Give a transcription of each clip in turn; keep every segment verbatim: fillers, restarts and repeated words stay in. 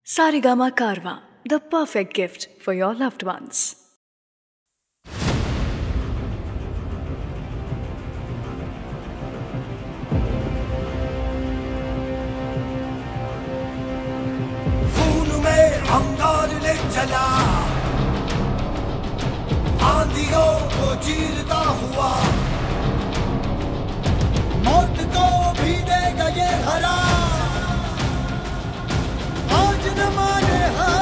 Sarigama Karwa, the perfect gift for your loved ones. खून में अंगार ले चला, आंधियों को चीरता हुआ, मौत को भी देगा ये हरा, आज न माने हार।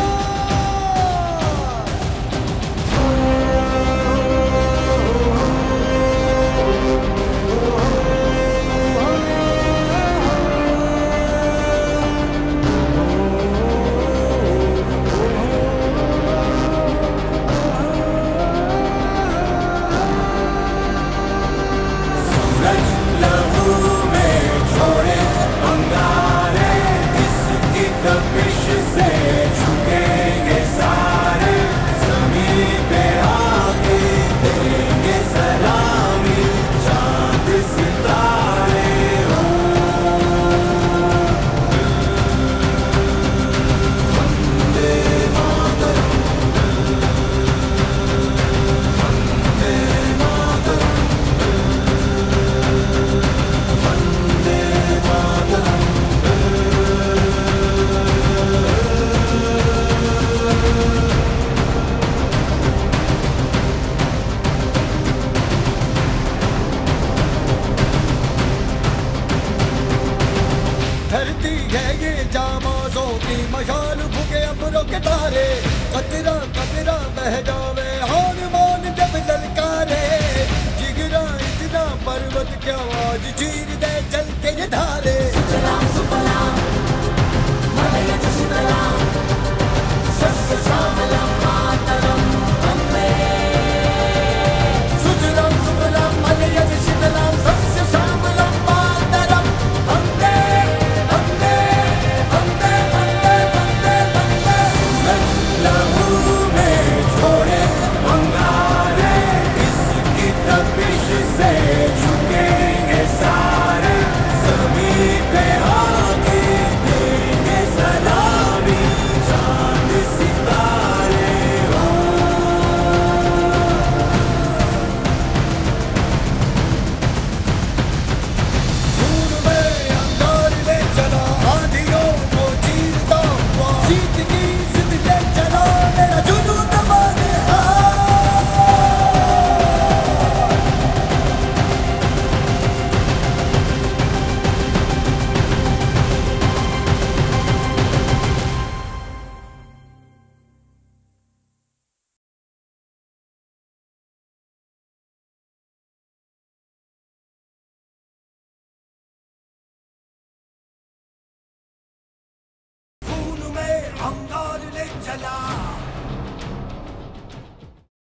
धरती है ये जामाज़ों की मशाल, भुगे अमरों के तारे, कतरा कतरा बह जावे हार मान जब ललकारे। जिगरा इतना पर्वत क्या आज चीर दे चल के ये धारे।